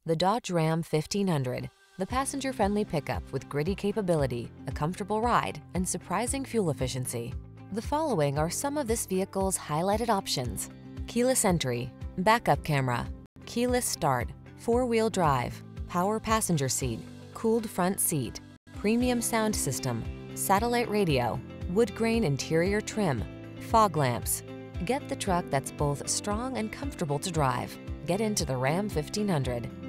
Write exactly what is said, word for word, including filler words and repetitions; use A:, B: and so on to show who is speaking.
A: The Dodge Ram fifteen hundred, the passenger-friendly pickup with gritty capability, a comfortable ride, and surprising fuel efficiency. The following are some of this vehicle's highlighted options: keyless entry, backup camera, keyless start, four-wheel drive, power passenger seat, cooled front seat, premium sound system, satellite radio, wood grain interior trim, fog lamps. Get the truck that's both strong and comfortable to drive. Get into the Ram fifteen hundred.